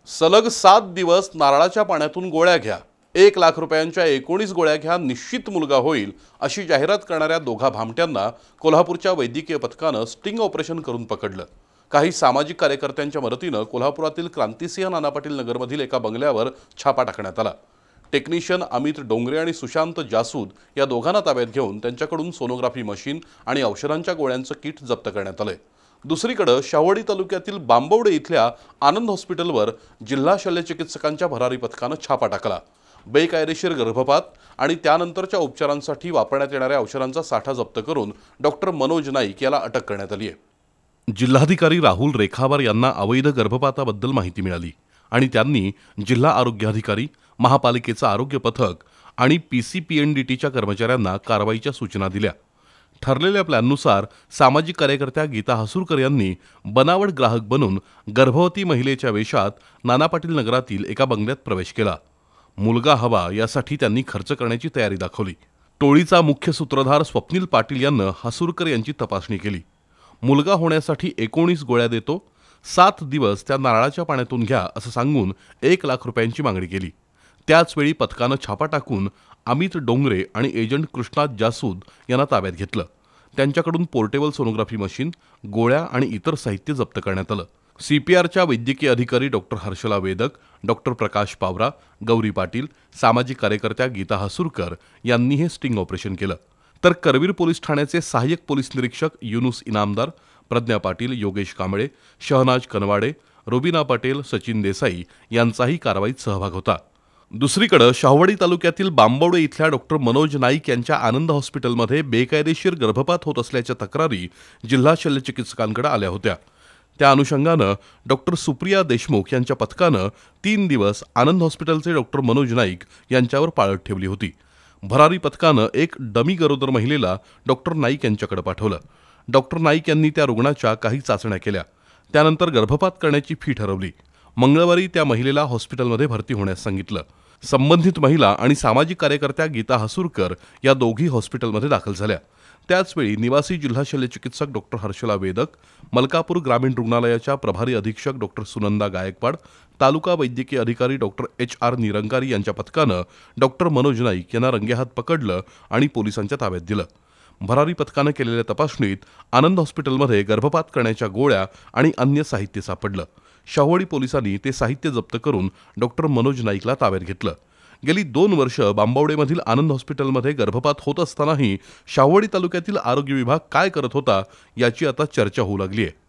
सलग 7 दिवस नारळाच्या पाण्यातून गोळ्या घ्या, 1,00,000 रुपयांच्या 19 गोळ्या घ्या, निश्चित मुलगा होईल अशी जाहिरात करणाऱ्या दोघा भामट्यांना कोल्हापूरच्या वैद्यकीय पथकानं स्टिंग ऑपरेशन करून पकडलं। काही सामाजिक कार्यकर्त्यांच्या मदतीनं कोल्हापुरातील क्रांतिसिंह नाना पाटील नगरमधील एका बंगल्यावर छापा टाकण्यात आला। टेक्निशियन अमित डोंगरे आणि सुशांत जासूद या दोघांना ताब्यात घेऊन त्यांच्याकडून सोनोग्राफी मशीन आणि औषधांच्या गोळ्यांचं किट जप्त करण्यात आलंय। दुसरीकडे शाहवाडी तालुक्यातील बांबवडे इथल्या आनंद हॉस्पिटलवर जिल्हा शल्यचिकित्सकांच्या भरारी पथकानं छापा टाकला। बेकायदेशीर गर्भपात आणि त्यानंतरच्या उपचारांसाठी वापरण्यात येणाऱ्या औषधांचा साठा जप्त करून डॉक्टर मनोज नाईक याला अटक करण्यात आली आहे। जिल्हाधिकारी राहुल रेखावार यांना अवैध गर्भपाताबद्दल माहिती मिळाली आणि त्यांनी जिल्हा आरोग्य अधिकारी, महापालिकेचं आरोग्य पथक आणि PCPNDTच्या कर्मचाऱ्यांना कारवाईच्या सूचना दिल्या। ठरलेल्या प्लॅननुसार सामाजिक कार्यकर्त्या गीता हसूरकर यांनी बनावट ग्राहक बनून गर्भवती महिलेच्या वेशात नाना पाटील नगरातील एका बंगल्यात प्रवेश केला। मुलगा हवा यासाठी त्यांनी खर्च करण्याची तयारी दाखवली। टोळीचा मुख्य सूत्रधार स्वप्नील पाटील यांनी हसूरकर यांची तपासणी केली। मुलगा होण्यासाठी 19 गोळ्या देतो, 7 दिवस त्या नारळाच्या पाण्यातून घ्या असं सांगून 1,00,000 रुपयांची मागणी केली। त्याचवेळी पथकानं छापा टाकून अमित डोंगरे आणि एजंट कृष्णात जासूद यांना ताब्यात घेतलं। त्यांच्याकडून पोर्टेबल सोनोग्राफी मशीन, गोळ्या आणि इतर साहित्य जप्त करण्यात आलं। CPRच्या वैद्यकीय अधिकारी डॉक्टर हर्षला वेदक, डॉक्टर प्रकाश पावरा, गौरी पाटील, सामाजिक कार्यकर्त्या गीता हसूरकर यांनी हे स्टिंग ऑपरेशन केलं। तर करवीर पोलीस ठाण्याचे सहाय्यक पोलीस निरीक्षक युनुस इनामदार, प्रज्ञा पाटील, योगेश कांबळे, शहनाज कनवाडे, रुबिना पटेल, सचिन देसाई यांचाही कारवाईत सहभाग होता। दुसरीकडे शाहवाडी तालुक्यातील बांबवडे इथल्या डॉक्टर मनोज नाईक यांच्या आनंद हॉस्पिटलमध्ये बेकायदेशीर गर्भपात होत असल्याच्या तक्रारी जिल्हा शल्यचिकित्सकांकडे आल्या होत्या। त्या अनुषंगानं डॉक्टर सुप्रिया देशमुख यांच्या पथकानं 3 दिवस आनंद हॉस्पिटलचे डॉक्टर मनोज नाईक यांच्यावर पाळत ठेवली होती। भरारी पथकानं एक डमी गरोदर महिलेला डॉक्टर नाईक यांच्याकडे पाठवलं। डॉक्टर नाईक यांनी त्या रुग्णाच्या काही चाचण्या केल्या, त्यानंतर गर्भपात करण्याची फी ठरवली। मंगळवारी त्या महिलेला हॉस्पिटलमध्ये भरती होण्यास सांगितलं। संबंधित महिला आणि सामाजिक कार्यकर्त्या गीता हसूरकर या दोघी हॉस्पिटलमध्ये दाखल झाल्या। त्याचवेळी निवासी जिल्हा शल्यचिकित्सक डॉक्टर हर्षला वेदक, मलकापूर ग्रामीण रुग्णालयाच्या प्रभारी अधीक्षक डॉक्टर सुनंदा गायकवाड, तालुका वैद्यकीय अधिकारी डॉक्टर HR निरंकारी यांच्या पथकानं डॉक्टर मनोज नाईक यांना रंगेहात पकडलं आणि पोलिसांच्या ताब्यात दिलं। भरारी पथकानं केलेल्या तपासणीत आनंद हॉस्पिटलमध्ये गर्भपात करण्याच्या गोळ्या आणि अन्य साहित्य सापडलं। शाहवाडी पोलिसांनी ते साहित्य जप्त करून डॉक्टर मनोज नाईकला ताब्यात घेतलं। गेली 2 वर्ष बांबवडेमधील आनंद हॉस्पिटलमध्ये गर्भपात होत असतानाही शाहवाडी तालुक्यातील आरोग्य विभाग काय करत होता याची आता चर्चा होऊ लागली आहे।